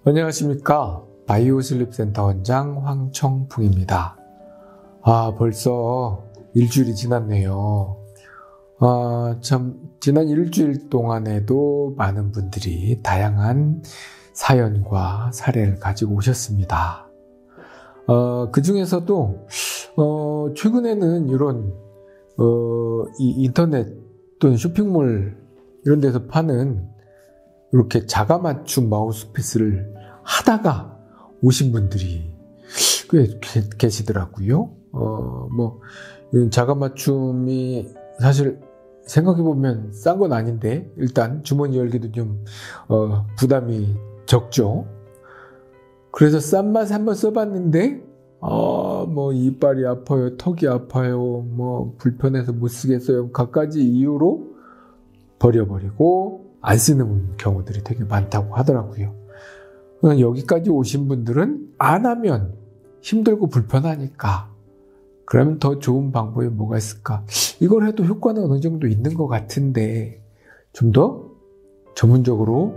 안녕하십니까. 바이오슬립센터 원장 황청풍입니다. 벌써 일주일이 지났네요. 지난 일주일 동안에도 많은 분들이 다양한 사연과 사례를 가지고 오셨습니다. 그 중에서도 최근에는 이런 이 인터넷 또는 쇼핑몰 이런 데서 파는 이렇게 자가맞춤 마우스피스를 하다가 오신 분들이 꽤 계시더라고요. 자가맞춤이 사실 생각해보면 싼 건 아닌데, 일단 주머니 열기도 좀, 부담이 적죠. 그래서 싼 맛에 한번 써봤는데, 이빨이 아파요, 턱이 아파요, 불편해서 못 쓰겠어요. 갖가지 이유로 버려버리고, 안 쓰는 경우들이 되게 많다고 하더라고요. 여기까지 오신 분들은 안 하면 힘들고 불편하니까 그러면 더 좋은 방법이 뭐가 있을까? 이걸 해도 효과는 어느 정도 있는 것 같은데 좀 더 전문적으로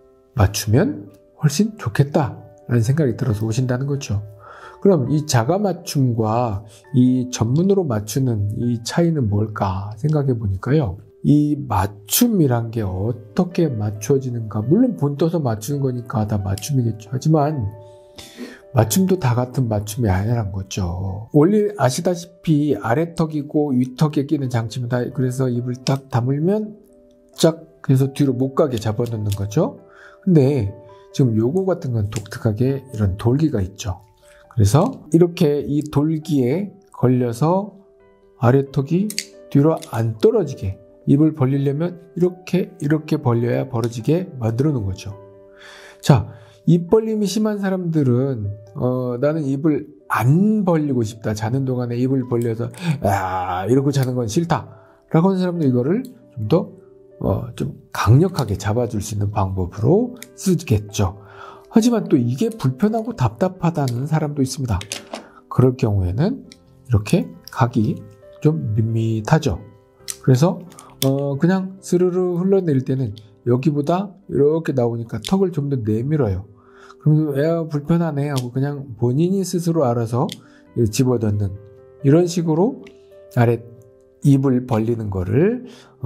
맞추면 훨씬 좋겠다라는 생각이 들어서 오신다는 거죠. 그럼 이 자가 맞춤과 이 전문으로 맞추는 이 차이는 뭘까 생각해 보니까요. 이 맞춤이란 게 어떻게 맞춰지는가? 물론 본 떠서 맞추는 거니까 다 맞춤이겠죠. 하지만 맞춤도 다 같은 맞춤이 아니란 거죠. 원래 아시다시피 아래턱이고 위턱에 끼는 장치입니다. 그래서 입을 딱 다물면 쫙 그래서 뒤로 못 가게 잡아놓는 거죠. 근데 지금 요거 같은 건 독특하게 이런 돌기가 있죠. 그래서 이렇게 이 돌기에 걸려서 아래턱이 뒤로 안 떨어지게 입을 벌리려면 이렇게 벌려야 벌어지게 만들어 놓은 거죠. 자, 입 벌림이 심한 사람들은 나는 입을 안 벌리고 싶다. 자는 동안에 입을 벌려서 이러고 자는 건 싫다. 라고 하는 사람도 이거를 좀 더 좀 강력하게 잡아줄 수 있는 방법으로 쓰겠죠. 하지만 또 이게 불편하고 답답하다는 사람도 있습니다. 그럴 경우에는 이렇게 각이 좀 밋밋하죠. 그래서 그냥 스르르 흘러내릴 때는 여기보다 이렇게 나오니까 턱을 좀 더 내밀어요. 그러면 불편하네 하고 그냥 본인이 스스로 알아서 집어넣는 이런 식으로 아래 입을 벌리는 거를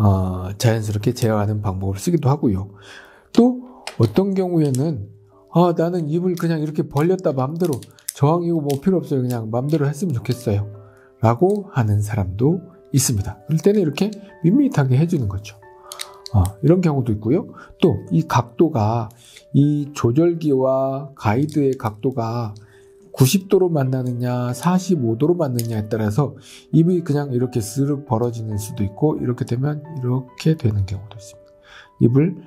자연스럽게 제어하는 방법을 쓰기도 하고요. 또 어떤 경우에는 나는 입을 그냥 이렇게 벌렸다 맘대로 저항이고 필요 없어요. 그냥 맘대로 했으면 좋겠어요. 라고 하는 사람도 있습니다. 그럴 때는 이렇게 밋밋하게 해주는 거죠. 이런 경우도 있고요. 또 이 각도가 이 조절기와 가이드의 각도가 90도로 맞느냐 45도로 맞느냐에 따라서 입이 그냥 이렇게 스르륵 벌어지는 수도 있고 이렇게 되면 이렇게 되는 경우도 있습니다.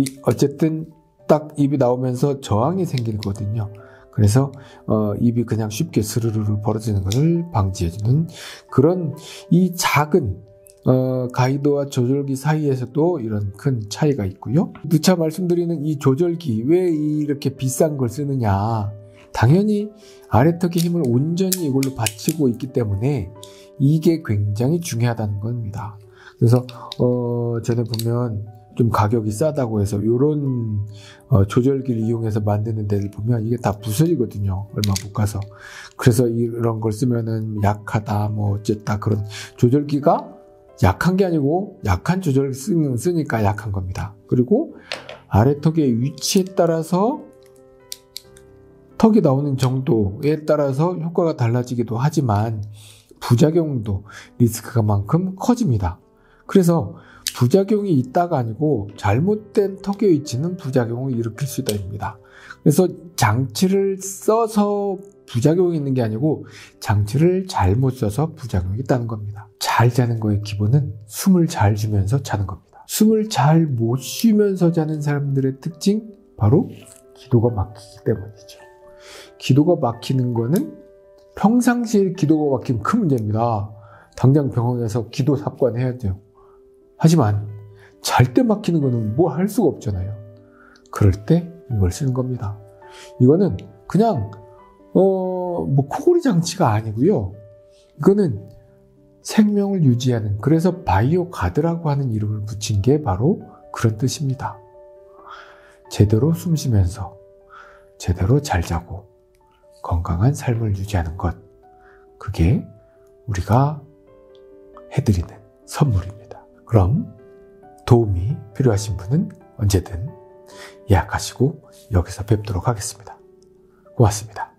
어쨌든 딱 입이 나오면서 저항이 생기거든요. 그래서 입이 그냥 쉽게 스르르르 벌어지는 것을 방지해주는 그런 이 작은 가이드와 조절기 사이에서도 이런 큰 차이가 있고요. 누차 말씀드리는 이 조절기 왜 이렇게 비싼 걸 쓰느냐? 당연히 아래턱의 힘을 온전히 이걸로 받치고 있기 때문에 이게 굉장히 중요하다는 겁니다. 그래서 전에 보면 좀 가격이 싸다고 해서 이런 조절기를 이용해서 만드는 데를 보면 이게 다 부서지거든요. 얼마 못 가서. 그래서 이런 걸 쓰면은 약하다 어쨌다 그런 조절기가 약한 게 아니고 약한 조절을 쓰니까 약한 겁니다. 그리고 아래턱의 위치에 따라서 턱이 나오는 정도에 따라서 효과가 달라지기도 하지만 부작용도 리스크가 만큼 커집니다. 그래서 부작용이 있다가 아니고 잘못된 턱의 위치는 부작용을 일으킬 수가 있습니다. 그래서 장치를 써서 부작용이 있는 게 아니고 장치를 잘못 써서 부작용이 있다는 겁니다. 잘 자는 거의 기본은 숨을 잘 쉬면서 자는 겁니다. 숨을 잘 못 쉬면서 자는 사람들의 특징 바로 기도가 막히기 때문이죠. 기도가 막히는 거는 평상시에 기도가 막히면 큰 문제입니다. 당장 병원에서 기도 삽관해야 돼요. 하지만 잘 때 막히는 거는 뭐 할 수가 없잖아요. 그럴 때 이걸 쓰는 겁니다. 이거는 그냥 코골이 장치가 아니고요. 이거는 생명을 유지하는, 그래서 바이오 가드라고 하는 이름을 붙인 게 바로 그런 뜻입니다. 제대로 숨 쉬면서 제대로 잘 자고 건강한 삶을 유지하는 것, 그게 우리가 해드리는 선물입니다. 그럼 도움이 필요하신 분은 언제든 예약하시고 여기서 뵙도록 하겠습니다. 고맙습니다.